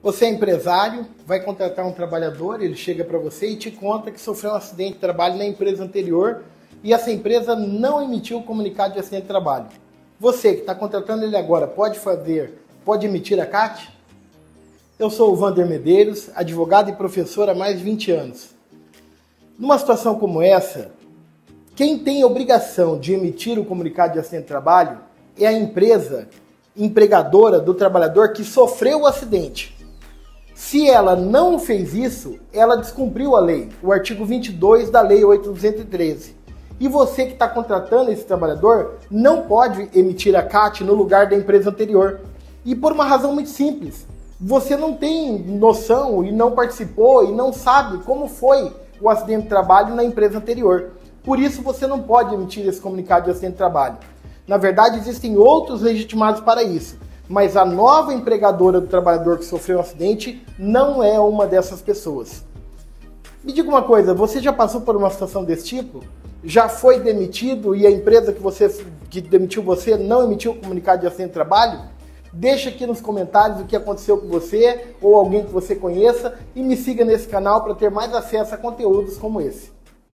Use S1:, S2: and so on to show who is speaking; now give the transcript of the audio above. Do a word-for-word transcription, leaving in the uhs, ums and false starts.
S1: Você é empresário, vai contratar um trabalhador, ele chega para você e te conta que sofreu um acidente de trabalho na empresa anterior e essa empresa não emitiu o comunicado de acidente de trabalho. Você que está contratando ele agora pode fazer, pode emitir a C A T? Eu sou o Vander Medeiros, advogado e professor há mais de vinte anos. Numa situação como essa, quem tem a obrigação de emitir o comunicado de acidente de trabalho é a empresa empregadora do trabalhador que sofreu o acidente. Se ela não fez isso, ela descumpriu a lei, o artigo vinte e dois da Lei oito mil duzentos e treze. E você que está contratando esse trabalhador não pode emitir a C A T no lugar da empresa anterior. E por uma razão muito simples. Você não tem noção e não participou e não sabe como foi o acidente de trabalho na empresa anterior. Por isso você não pode emitir esse comunicado de acidente de trabalho. Na verdade, existem outros legitimados para isso. Mas a nova empregadora do trabalhador que sofreu um acidente não é uma dessas pessoas. Me diga uma coisa, você já passou por uma situação desse tipo? Já foi demitido e a empresa que, você, que demitiu você não emitiu o comunicado de acidente de trabalho? Deixa aqui nos comentários o que aconteceu com você ou alguém que você conheça e me siga nesse canal para ter mais acesso a conteúdos como esse.